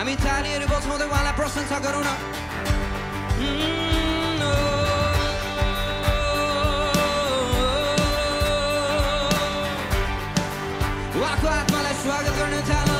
हामी तालीहरू बजाउँदै उहाँलाई प्रशंसा गरौँ न उहाँको आत्मालाई स्वागत गर्न थालौँ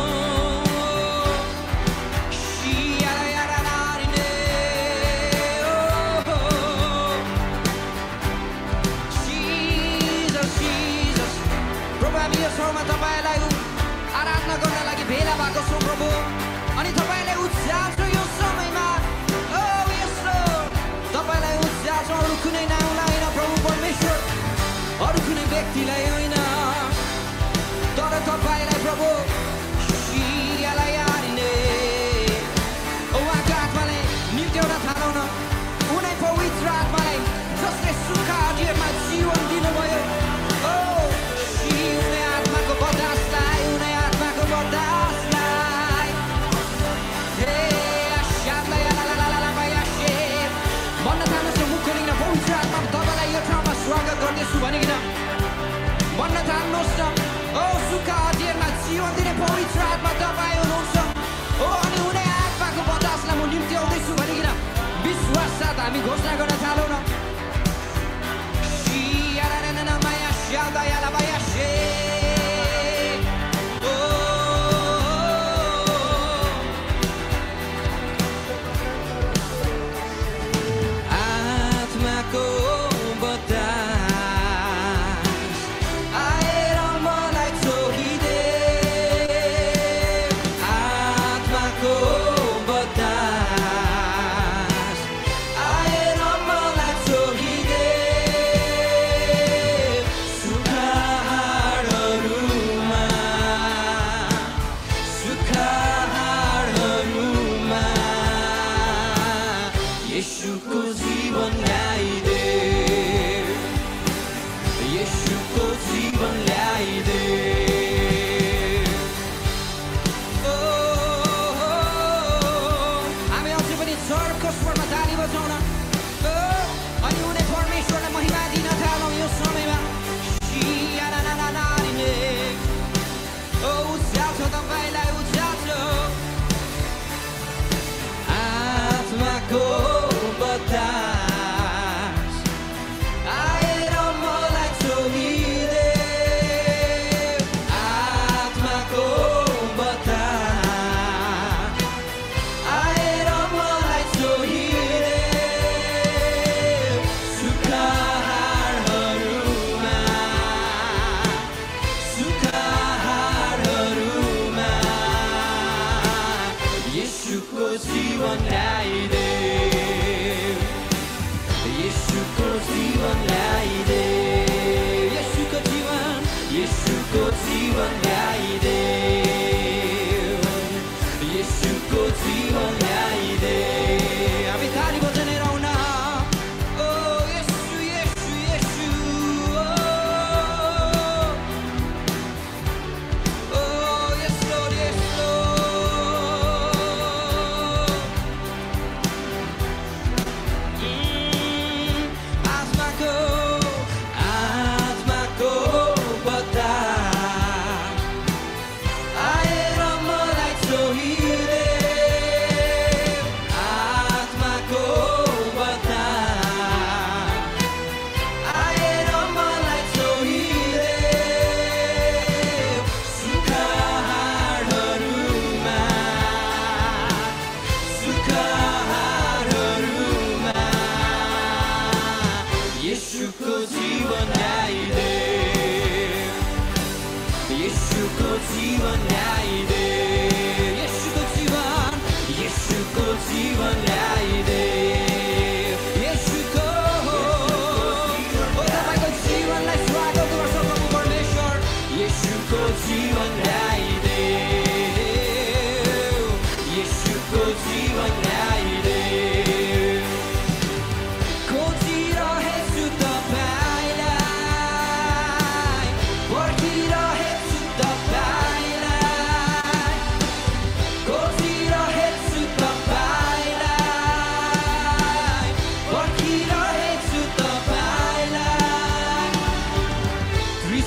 हामी यो ठाउँमा तपाईलाई आराधना गर्न लागि भेला भएको छौँ प्रभु अनि तपाईलाई उत्साह छ यो समयमा ओ यस तपाईलाई उत्साह छ अरू कुनै नाउँलाई होइन प्रभु परमेश्वर अरू कुनै व्यक्तिलाई होइन तर तपाईलाई प्रभु शियालाई हारिने उहाँको आत्माले निम्त्याउन थालौँ न उनै पवित्र आत्मालाई जसले सुख आदिमा जीवन दिनुभयो स्वागत गर्दैछु भनिकन भन्न थाल्नुहोस् न ओ सुख अध्ययनमा जीवन दिने पवित्र आत्मा तपाईँ हुनुहुन्छ हो अनि उनी आत्माको बतासलाई म निम्त्याउँदैछु भनिकन विश्वास साथ हामी घोषणा गर्न थालौँ न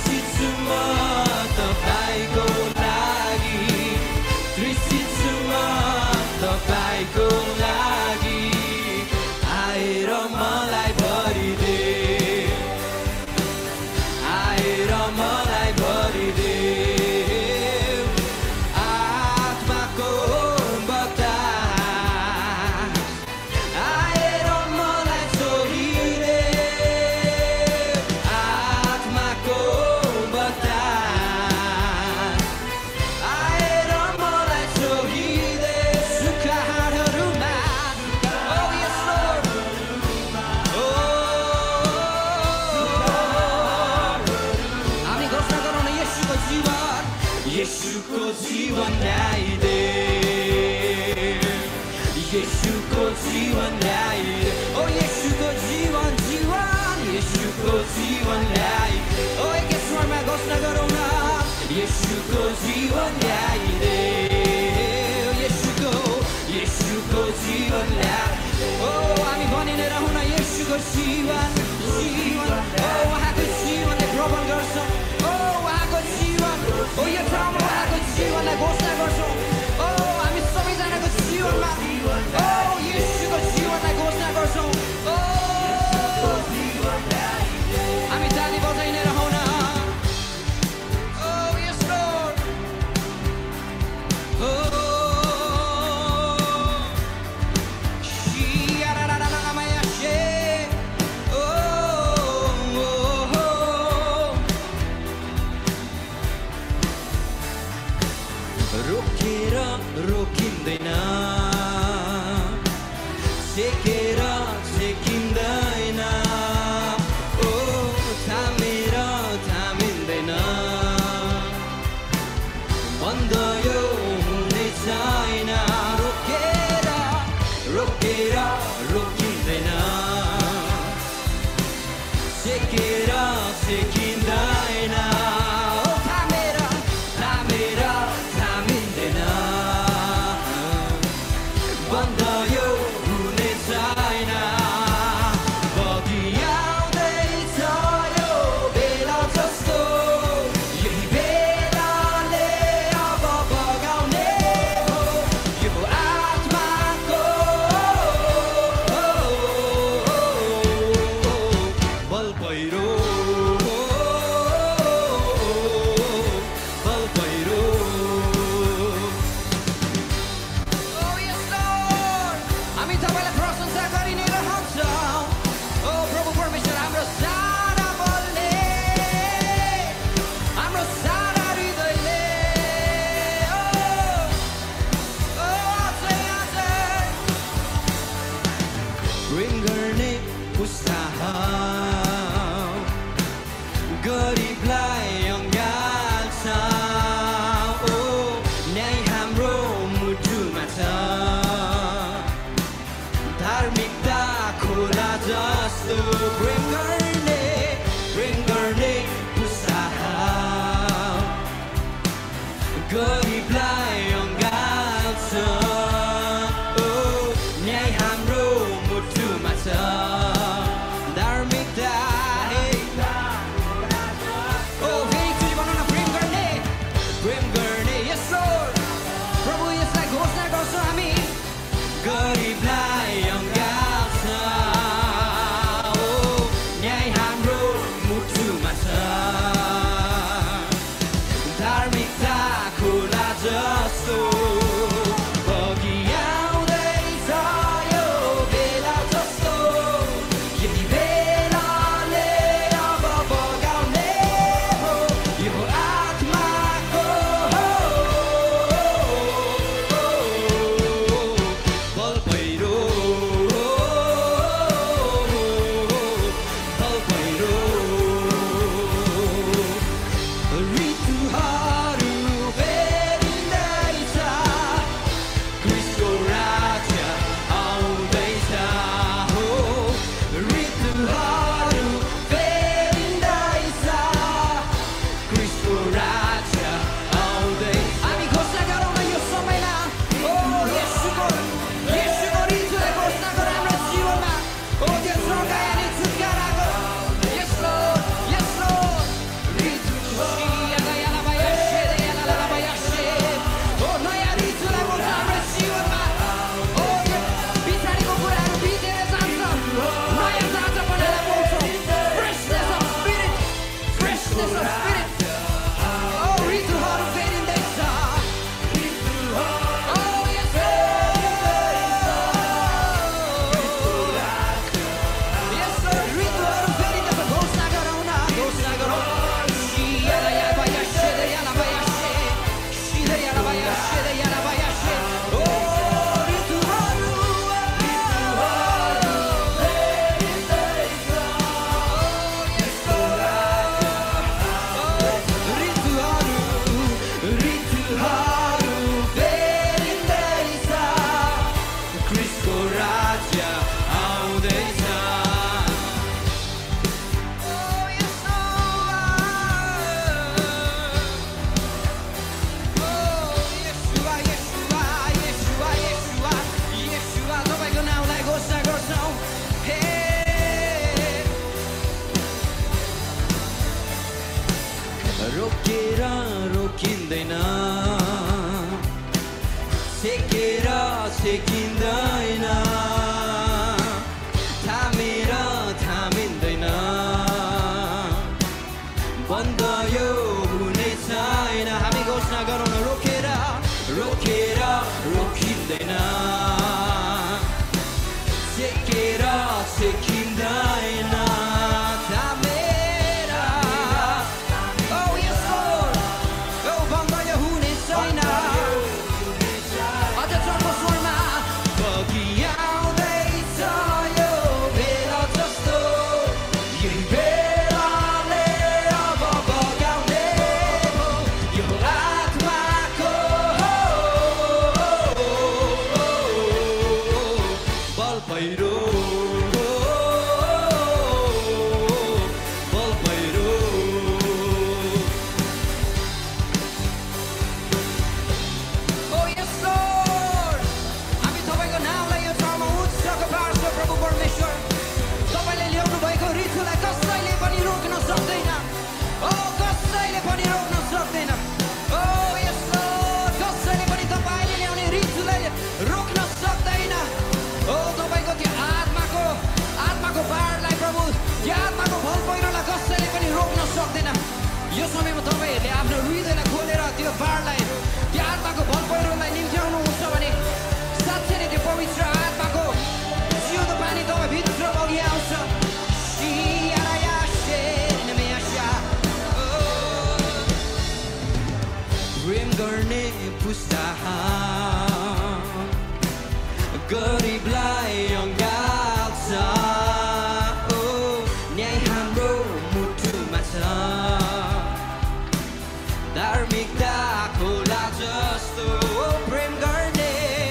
Three seats to तपाईँको लागि आएर मलाई भरिदे आएर मलाई भरिदे आत्माको बतास आएर मलाई छोडिदे आत्माको बतास आएर मलाई छोडिदे सुखाहरूमा Oh yes Lord हामी घोषणा गरौँ न येशूको जीवन येशूको जीवन ल्याइदे येशूको जीवन ल्याइदे ओ येशूको जीवन जीवन येशूको जीवन ल्याइदे ओ एक स्वरमा घोषणा गरौँ न येशूको जीवन ल्याइदे येशूको जीवन ल्याइदे ओ हामी भनिने रहौँ न येशूको जीवन जीवन ओ उहाँको जीवनले भ्रमण गर्छ ओ उहाँको जीवन ओ यो ठाउँमा उहाँको जीवनलाई घोषणा गर्छौँ ओ हामी सबैजनाको जीवनमा ओ येशूको जीवनलाई घोषणा गर्छौँ ओ हामी ताली बजाइने रहौँ न ओ यस लर्ड ओ रोकेर रोकिँदैन सेकेर सेकिँदैन ओ थामेर थामिँदैन बन्द यो हुने छैन रोकेर रोकेर रोकिँदैन सेकेर सेकिँदैन गरिबलाई अँगाल्छ ओ न्याय हाम्रो मुटुमा छ धार्मिकता खोला जस्तो प्रेम गर्ने उत्साह गरिबलाई अँगाल्छ ओ न्याय हाम्रो मुटुमा छ धार्मिकता गरिबलाई अँगाल्छ ओ न्याय हाम्रो मुटुमा छ धार्मिकता खोला पुस्ता गरिबलाई अँगाल्छ न्याय हाम्रो मुटुमा छ धार्मिकताको लाज जस्तो प्रेम गर्ने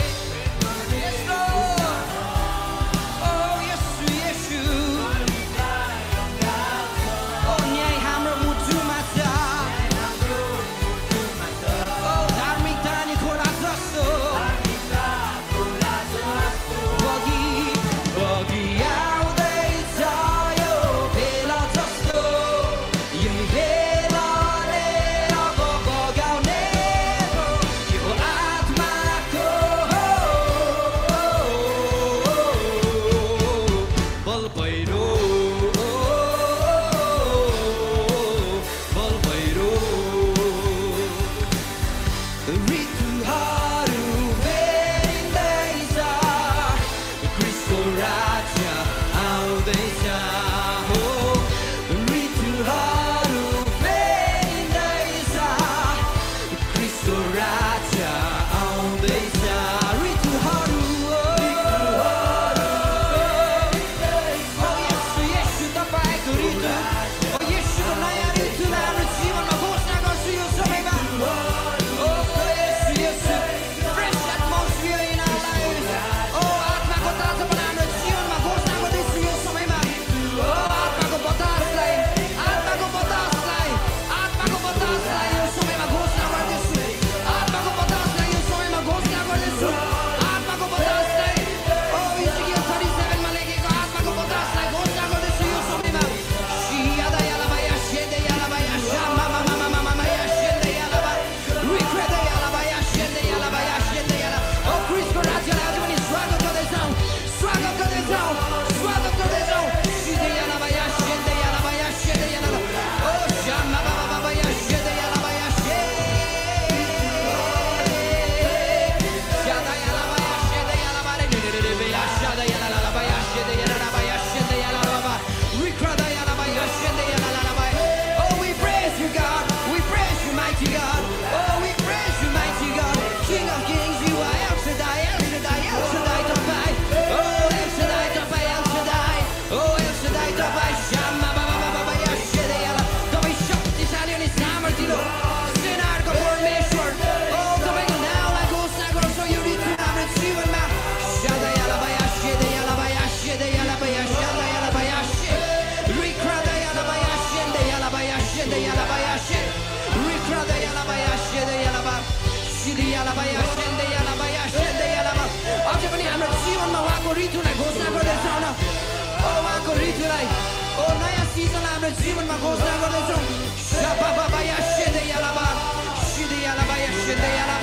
अझै पनि हाम्रो जीवनमा उहाँको ऋतुलाई घोषणा गर्दैछौँ न उहाँको ऋतुलाई नयाँ सिजनलाई हाम्रो जीवनमा घोषणा गर्दैछौँ